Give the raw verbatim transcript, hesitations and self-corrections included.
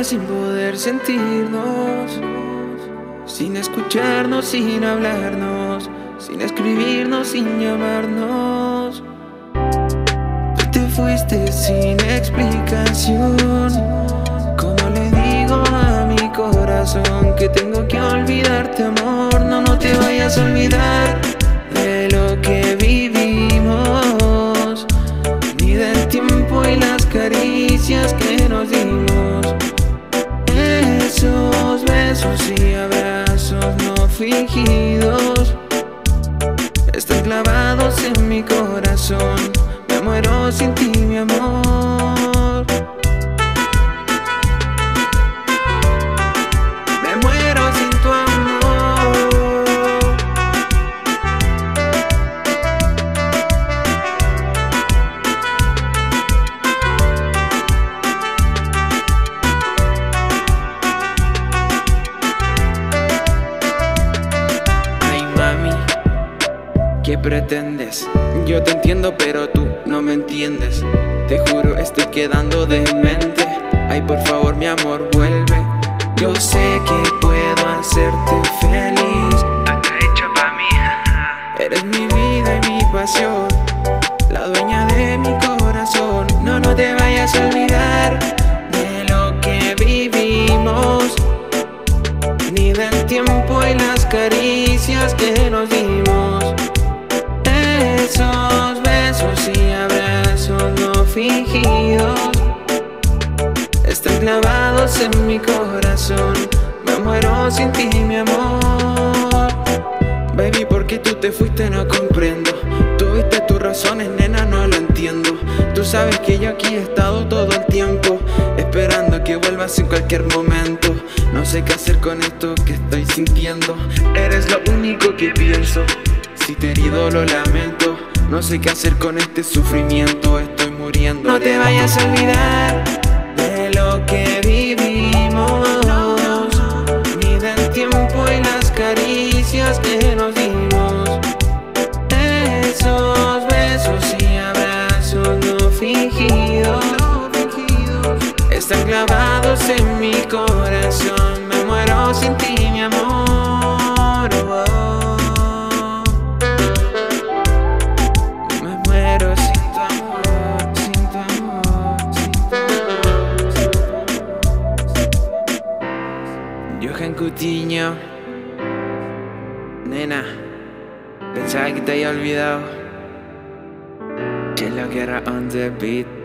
sin poder sentirnos, sin escucharnos, sin hablarnos, sin escribirnos, sin llamarnos. Tú te fuiste sin explicación. ¿Cómo le digo a mi corazón que tengo que olvidarte, amor? No, no te vayas a olvidar de lo que vivimos, ni del tiempo y las caricias que nos dimos. Esos besos y abrazos no fingidos están clavados en mi corazón. Me muero sin ti, mi amor. Me muero sin tu amor. ¿Qué pretendes? Yo te entiendo, pero tú no me entiendes. Te juro, estoy quedando demente. Ay, por favor, mi amor, vuelve. Yo sé que puedo hacerte feliz. Está hecho pa' mí. Eres mi vida y mi pasión, la dueña de mi corazón. No, no te vayas a olvidar de lo que vivimos, ni del tiempo y las caricias que nos dimos. Esos besos y abrazos no fingidos están clavados en mi corazón. Me muero sin ti, mi amor. Baby, ¿por qué tú te fuiste? No comprendo. Tuviste tus razones, nena, no lo entiendo. Tú sabes que yo aquí he estado todo el tiempo, esperando que vuelvas en cualquier momento. No sé qué hacer con esto que estoy sintiendo. Eres lo único que pienso. Si te he herido lo lamento. No sé qué hacer con este sufrimiento. Estoy muriendo. No te vayas a olvidar de lo que vivimos, ni del tiempo y las caricias que nos dimos. Esos besos y abrazos no fingidos están clavados en mi corazón. Me muero sin ti, mi amor. Oh, oh. Johan Cutiño. Nena, pensaba que te había olvidado. Que lo que era on the beat.